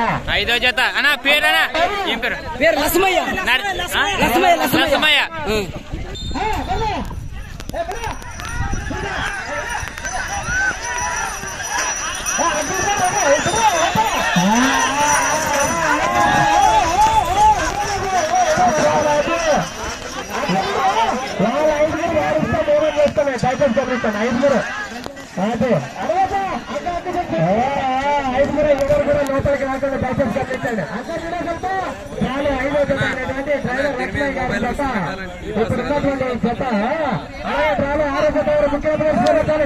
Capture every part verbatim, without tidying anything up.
ఐదో జత అన్న పేరు అన్న ఏం పేరు? పేరు లక్ష్మయ్య. లక్ష్మయ్య లక్ష్మయ్య. ఐదుగురు అదే ఐదుగురు ఎవరు కూడా లోపలికి రాకుండా దయచేసి గమనించండి. చాలు ఐదో జత అనేటువంటి డ్రైవర్ లక్ష్మణ్ గారి జత ఇప్పుడు ఉన్నటువంటి జత అలాగే చాలు ఆరో జత వారు ముఖ్యమంత్రి చాలు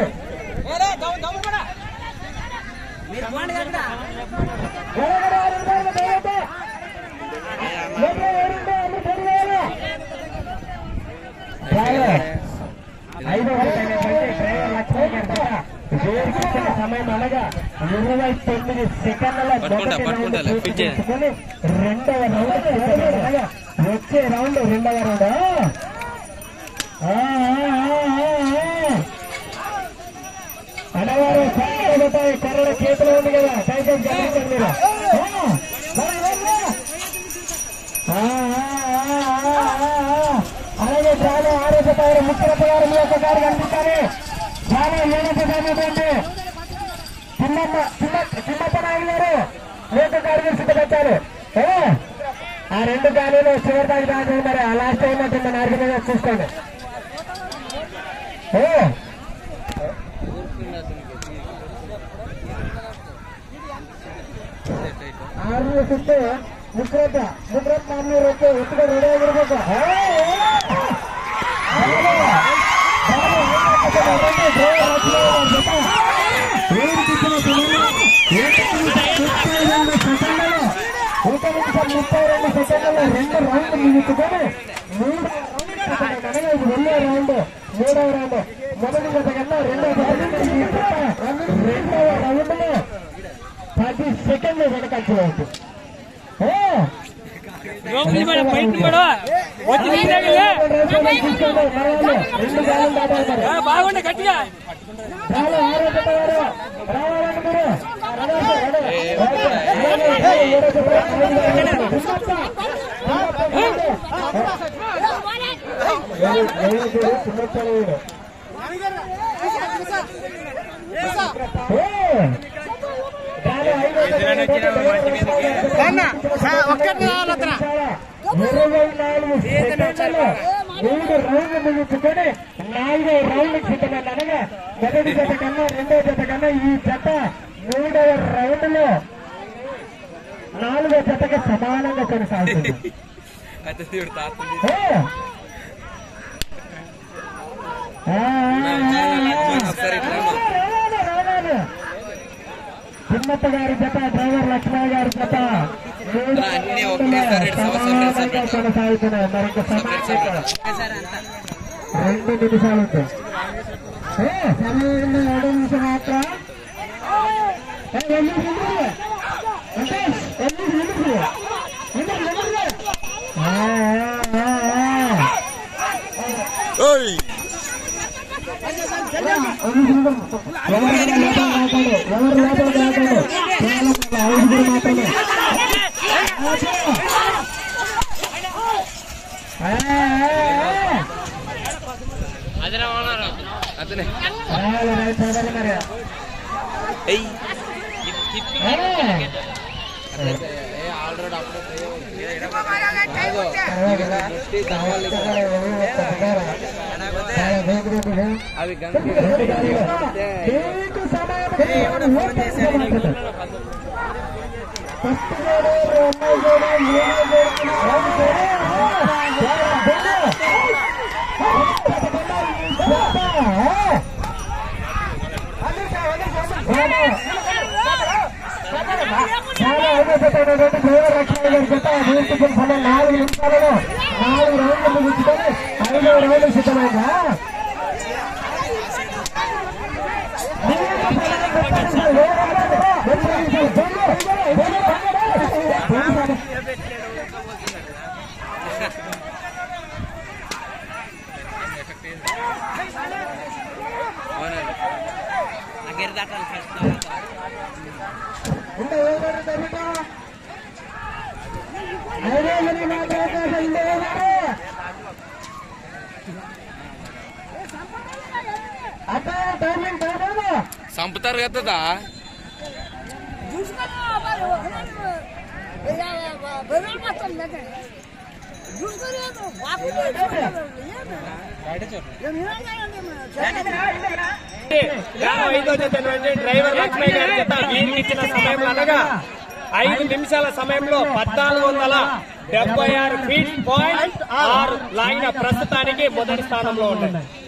ఐదో జత అయినటువంటి డ్రైవర్ లక్ష్మణ్ గారి జత వేరుకిచ్చిన సమయం అనగా ఇరవై తొమ్మిది సెకండ్ల తీసుకుని రెండవ రౌండ్ అనగా వచ్చే రౌండ్ రెండవ రౌండ్ అన్నగారు కర్ర చేతిలో ఉంది కదా దయచేసి గమనించండి మీరు. అలాగే చాలా ఆరోగ్య ముఖ్యమంత్రి గారు మీ యొక్క గారు కనిపించాలి. చాలా ఏమైనటువంటి చిన్నమ్మ చిన్న చిన్నప్ప నాయుడు గారు లోక కార్యక్రమం సిద్ధపరిచారు. ఆ రెండు గాలిలో చివరి దాకా దాకా మరి ఆ లాస్ట్ అయినట్టు మన ఆర్గనైజర్ చూసుకోండి. ఆరు చూస్తే ముగ్గురత ముగ్గురత మామూలు వచ్చే ఎత్తుగా రెడీ అయిపోతా ముప్పై రెండు సెకండ్లలో రెండు రౌండ్ ముగించుకొని మూడు వెళ్ళే రౌండ్ మూడవ రౌండ్ మొదటి జత కన్నా రెండవ రెండవ రౌండ్ లో పది సెకండ్లు వెనకాల్చవచ్చు. బాగుండే గట్టిగా చాలా ఆరోగ్య రావాలని మీరు చిన్నప్పుడు ఇరవై నాలుగు సెకండ్లలో మూడు రౌండ్లు ముగించుకొని నాలుగో రౌండ్ సిద్ధమని అనగా మొదటి జత కన్నా రెండో జత కన్నా ఈ జత మూడవ రౌండ్ లో నాలుగో జతకి సమానంగా కొనసాగుతుంది. చిన్నప్ప గారి జత డ్రైవర్ లక్ష్మణ్ గారి జత సమానంగా కొనసాగుతున్నాయి. మరొక సమానంగా రెండు నిమిషాలు ఉంటాయి. సమయంలో ఏడు నిమిషం మాత్రం ఎవరు లోపలికి రాకండి ఐదుగురు మాత్రమే. అవి నాలుగు నిమిషాలలో నాలుగు రౌండ్లు ముగించుకొని ఐదో రౌండ్ సిద్ధమైందా? ఇంకా ఏమైనా ఐదు వందల మాత్రం అవకాశం ఉండేవారు అక్క టైమింగ్ కాదు చంపుతారు కదా ఐదో జత డ్రైవర్ లక్ష్మయ్య గారి జత వీరికి ఇచ్చిన సమయంలో అనగా ఐదు నిమిషాల సమయంలో పద్నాలుగు వందల డెబ్బై ఆరు ఫీట్ పాయింట్ ఆరు లాగిన ప్రస్తుతానికి మొదటి స్థానంలో ఉన్నాయి.